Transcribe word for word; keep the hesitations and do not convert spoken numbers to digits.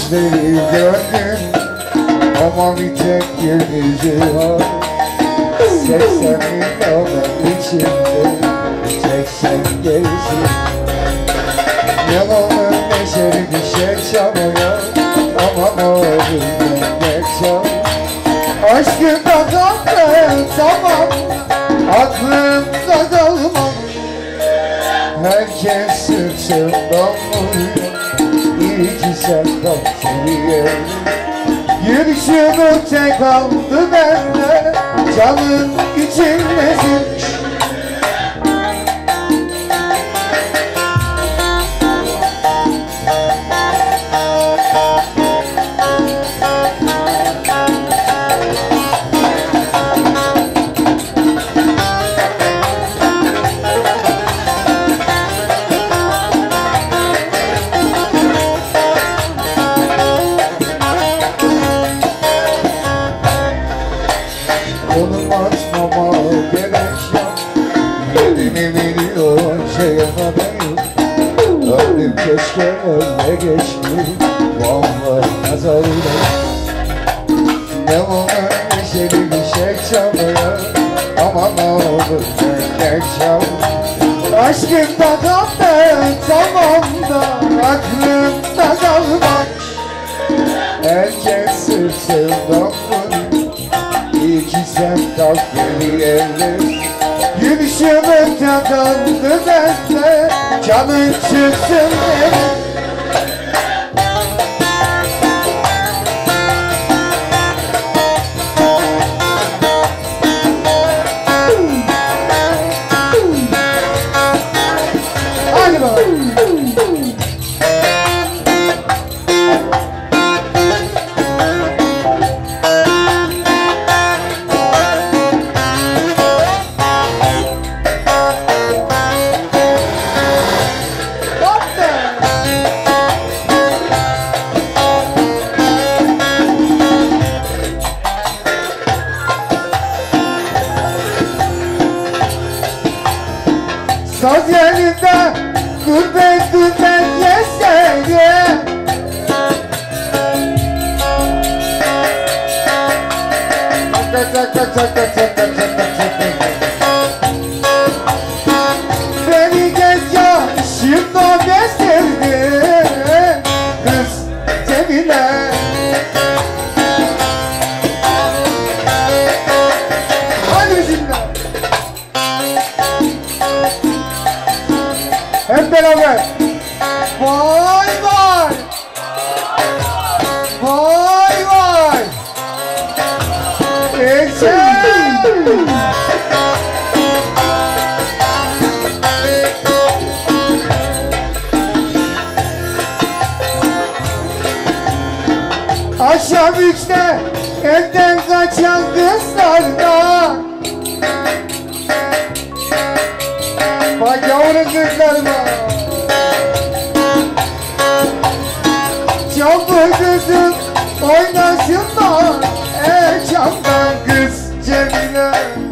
gözleri gördüm ama bir tek yüzü var. Seksen milyonun içinde tek sen gelsin. Yalanın neşeli bir şey çalıyor ama oğlum ne çal. Aşkımda kaldım tamam, aklımda kalmam. Herkes sırtımdan vuruyor, iyi ki sen kalkıyor. Yürüyüşümü tek aldı bende, canım içindesin. Onu açmama gerek yok, yedimi milyon şeye haber yok. Öldüm keşke önüne geçti, vallahi nazarıyla. Ne olur neşeli bir şey çalıyor, ama ne olur ne çal. Aşkımda kaldım tamam da, aklımda kalmam. Herkes sırtımdan vuruyor, İyi ki sen kalk beni evle. Yürüyüşüme takıldı bende, canın çıksın benim. Hadi bakalım. Saz yerinde gurbet gurbet yeseydi. Beni geç yaşımda bestirdi kız Cemile. Hadi bizimle. Hep beraber. Vay vay. Vay vay. Ekşen. Akşam üçte evden kaçan kızlarla. Bak yavrum kızlarıma. Camlı kızım oynasınlar, ey camdan kız Cemile.